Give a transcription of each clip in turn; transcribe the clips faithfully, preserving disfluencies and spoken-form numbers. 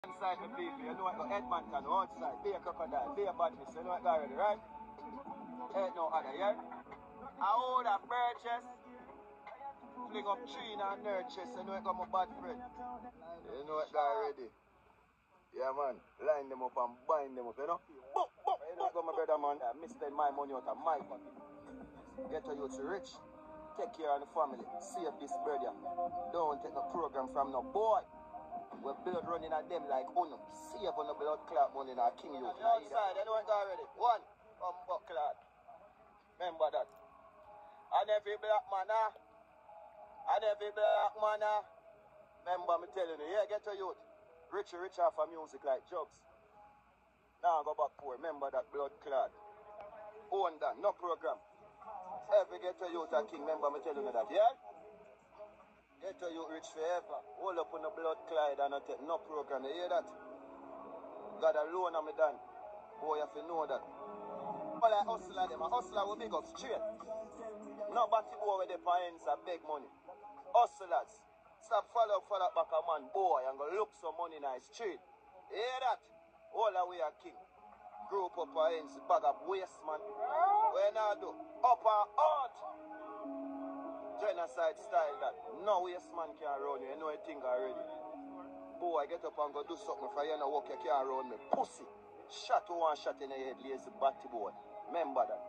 Inside the people, you know what got Edmonton outside, be a crocodile, be a badness, you know what got already, right? Ain't no other, yeah? I hold a bird chest, fling up tree in a nerd chest, you know what got my bad friend. You know what got already? Yeah man, line them up and bind them up, you know? Boop, boop, you know what got my brother man, I misspend my money out of my pocket. Ghetto youth rich, take care of the family, save this brother. Don't take no program from no boy. We're blood running at them like Uno. See if on the blood clot money in our king youth. Outside, anyone got ready? One, um, buck clot. Remember that. And every black man, ah. And every black man, ah. Remember me telling you, yeah, get to youth. Rich, rich off of music like drugs. Now go back poor. Remember that blood clot. Own that, no program. Every get to youth a king. Remember me telling you that, yeah? Ghetto you rich forever. Hold up on the blood clot and not take no program. You hear that? God alone am me done. Boy, you have to know that. All I hustler them, a hustler will big up straight. No batty boy with the parents and beg money. Hustlers. Stop follow up, follow up back a man, boy, and go look some money in the street. You hear that? All the way a king. Group up parents, bag up waste, man. What you do? Up and out. Genocide style that. No waste man can run you. You know a thing already. Boy, get up and go do something for you and walk you can't run me. Pussy. Shot to one shot in the head, lazy batty boy. Remember that.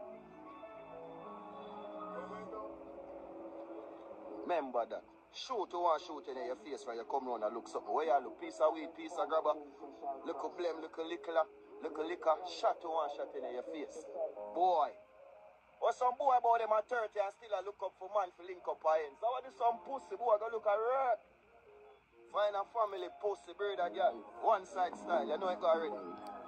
Remember that. Shoot to one shoot in your face when you come round and look something. Where you look? Piece of weed, piece of grabber. Look a blame, look a liquor, look a liquor. Shot to one shot in your face. Boy. Or some boy about them at thirty and still a look up for man for link up our ends. So what is some pussy boy go look at rape? Find a family pussy bird a girl. One side style, you know it already.